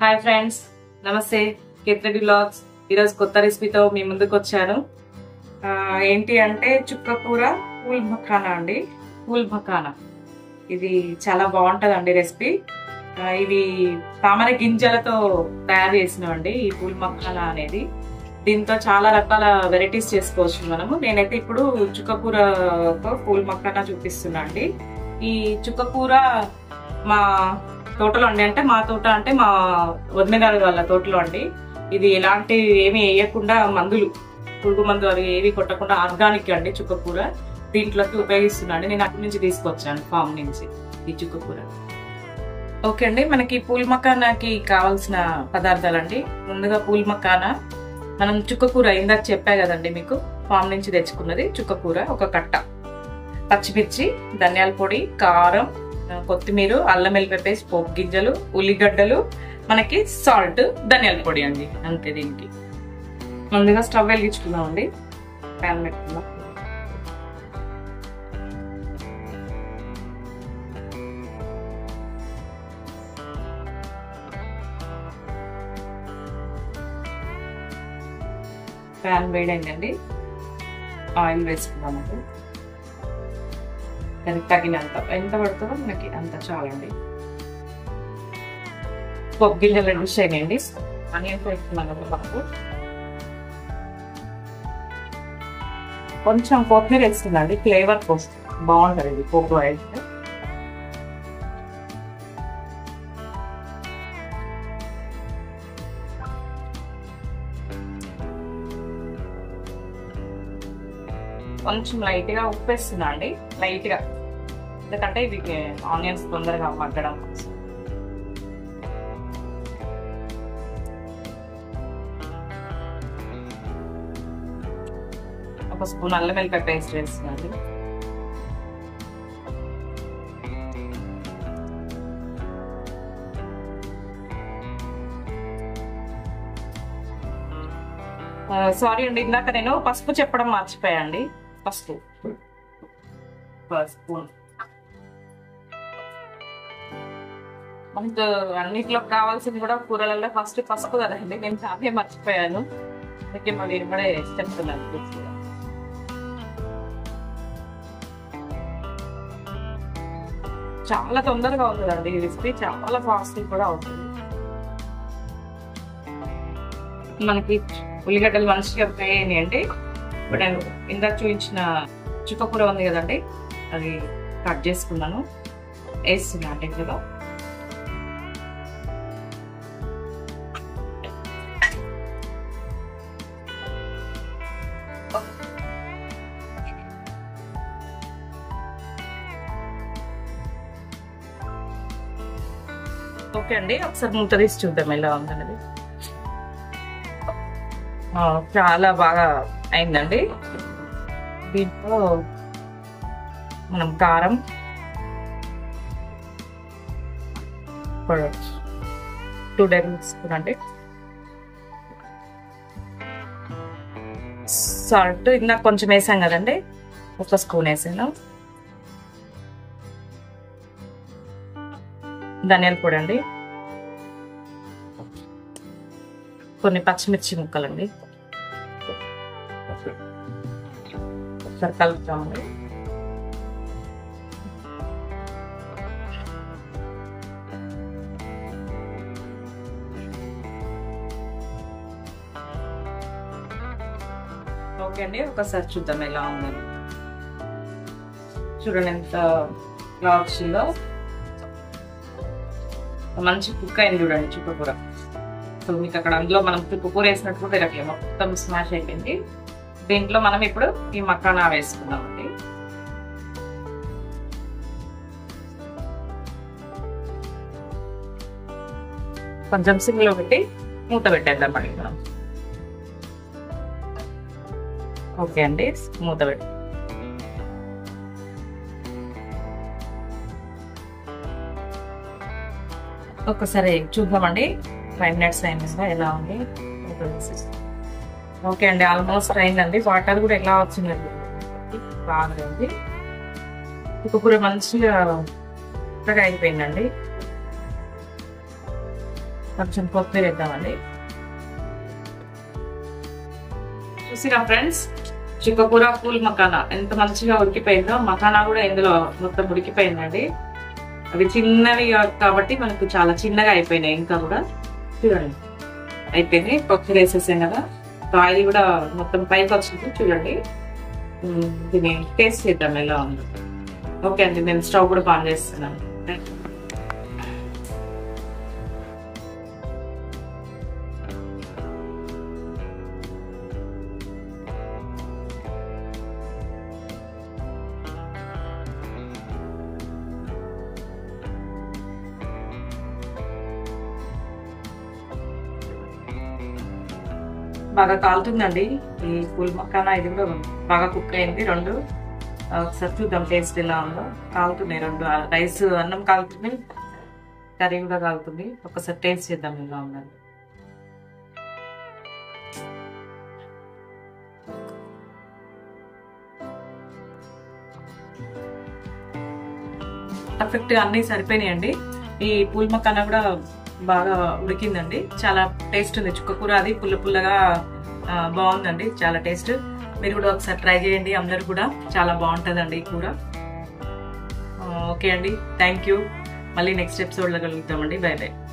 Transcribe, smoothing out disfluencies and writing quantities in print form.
Hi friends, నమస్తే. కేత్రెడ్డి vlogs ఈరోజు కొత్త రెసిపీతో మీ ముందుకు వచ్చాను. ఏంటి అంటే చుక్కకూర పూల్ మఖానా అండి. పూల్ మఖానా ఇది చాలా బాగుంటుందండి రెసిపీ. ఇవి తామర గింజలతో తయారు చేసినవండి ఈ పూల్ మఖానా అనేది. దీంతో చాలా రకాల వెరైటీస్ చేసుకోవచ్చు మనము. నేనైతే ఇప్పుడు చుక్కకూరతో పూల్ మఖానా చూపిస్తున్నా అండి. ఈ చుక్కకూర మా తోటలో అండి, అంటే మా తోట అంటే మా వదిన గారి వాళ్ళ తోటలో అండి. ఇది ఎలాంటి ఏమి వేయకుండా మందులు, పురుగు మందు అవి ఏవి కొట్టకుండా ఆర్గానిక్ అండి చుక్కకూర. దీంట్లోకి ఉపయోగిస్తున్నాండి. నేను అక్కడి నుంచి తీసుకొచ్చాను ఫామ్ నుంచి ఈ చుక్కకూర. ఓకే అండి, మనకి పూల్ మఖానాకి కావాల్సిన పదార్థాలు అండి. ముందుగా పూల్ మఖానా, మనం చుక్కకూర ఇందాక చెప్పా కదండి మీకు, ఫామ్ నుంచి తెచ్చుకున్నది చుక్కకూర ఒక కట్ట, పచ్చిమిర్చి, ధనియాల పొడి, కారం, కొత్తిమీర, అల్లం వెల్లిపాయ పేస్ట్, పోపు గింజలు, ఉల్లిగడ్డలు, మనకి సాల్ట్, ధనియాల పొడి అండి. అంతే. దీనికి ముందుగా స్టవ్ వెలిగించుకుందాం అండి. ప్యాన్ పెట్టుకుందాం. ప్యాన్ వేడైందండి. ఆయిల్ వేసుకుందామండి. దానికి తగినంత, ఎంత పడుతుందో మనకి అంత చాలండి. పప్పు గింజలు రెడ్యూస్ చేయండి. ఆనియన్స్ వేసుకున్నాను పప్పు. కొంచెం కొత్తిమీర వేస్తుందండి, ఫ్లేవర్ కోసం బాగుంటుంది ఇది పోపు వేస్తే. కొంచెం లైట్గా ఉప్పు వేస్తున్నా అండి, లైట్గా, ఎందుకంటే ఇవి ఆనియన్స్ తొందరగా మగ్గడం కోసం. ఒక స్పూన్ అల్లం వెల్లిపాయ పేస్ట్ వేస్తున్నాండి. సారీ అండి, ఇందాక నేను పసుపు చెప్పడం మర్చిపోయానండి. పసుపు స్పూన్. మనకు అన్నిట్లో కావాల్సింది కూడా కూరలలో ఫస్ట్ పసుపు కదండి, నేను చాలా మర్చిపోయాను. అందుకే మళ్ళీ ఇప్పుడే చెప్తున్నాను. చాలా తొందరగా అవుతుందండి ఈ రెసిపీ, చాలా ఫాస్ట్ కూడా అవుతుంది. మనకి ఉల్లిగడ్డలు మంచిగా ఫ్రై అయినాయండి. ఇప్పుడు నేను ఇందాక చూపించిన చుక్కకూర ఉంది కదండి, అది కట్ చేసుకున్నాను, వేస్తున్నా అంటే ఇందులో. ఓకే అండి, ఒకసారి మూత తీసి చూద్దాం ఎలా ఉందన్నది. చాలా బాగా అయిందండి. దీంట్లో మనం కారం, 2 టేబుల్ స్పూన్ అండి, సాల్ట్ ఇందాక కొంచెం వేసాం కదండి, 1 స్పూన్ వేసాను. ధనియాల పొడి అండి, కొన్ని పచ్చిమిర్చి ముక్కలండి, ఒకసారి కలుపుతామండి. ఓకే అండి, ఒకసారి చూద్దాం ఎలా ఉందని. చూడండి ఎంత బాగా వచ్చిందో, మంచి కుక్ అయింది చూడండి చుక్కకూర. సో మీకు అక్కడ అందులో మనం చుక్కకూర వేసినట్టు కూడా తిరగలేదు, మొత్తం స్మాష్ అయిపోయింది. దీంట్లో మనం ఇప్పుడు ఈ మఖానా వేసుకుందామండి. కొంచెం సిమ్లో పెట్టి మూత పెట్టేద్దాం మళ్ళీ మనం. ఓకే అండి, మూత పెట్టి ఒక్కసారి చూద్దామండి. 5 మినిట్స్ అయిందా, ఎలా ఉంది. ఓకే అండి, ఆల్మోస్ట్ అయిందండి. వాటర్ కూడా ఎలా వచ్చిందండి, బాగుంది. చుక్కకూర మంచిగా అయిపోయిందండి. కొంచెం కొత్తిమీర వేద్దామండి. చూసిరా ఫ్రెండ్స్, చుక్కకూర పూల్ మకానా ఎంత మంచిగా ఉడికిపోయిందో. మకానా కూడా ఇందులో మొత్తం ఉడికిపోయిందండి. అవి చిన్నవి కాబట్టి మనకు చాలా చిన్నగా అయిపోయినాయి. ఇంకా కూడా చూడండి అయిపోయింది. కొత్తిమీర వేసేసాం కదా, ఆయిల్ కూడా మొత్తం పైకి వచ్చింది. చూడండి, దీన్ని టేస్ట్ చేద్దాం ఎలా ఉంది. ఓకే అండి, నేను స్టవ్ కూడా ఆన్ చేస్తున్నాను. బాగా కాలుతుందండి ఈ పూల్ మకానా. ఇది కూడా బాగా కుక్ అయింది. రెండు ఒకసారి చూద్దాం టేస్ట్ ఎలా ఉందో. కాలుతున్నాయి రెండు, రైస్ అన్నం కాలుతుంది, కర్రీ కూడా కాలుతుంది. ఒకసారి టేస్ట్ చేద్దాం ఎలా ఉందని. పర్ఫెక్ట్ గా అన్ని సరిపోయినాయండి. ఈ పూల్ మకానా కూడా బాగా ఉడికిందండి. చాలా టేస్ట్ ఉంది. చుక్కకూర అది పుల్ల పుల్లగా బాగుందండి, చాలా టేస్ట్. మీరు కూడా ఒకసారి ట్రై చేయండి. అందరు కూడా చాలా బాగుంటుందండి ఈ కూర. ఓకే అండి, థ్యాంక్ యూ. మళ్ళీ నెక్స్ట్ ఎపిసోడ్లో కలుగుతామండి. By by.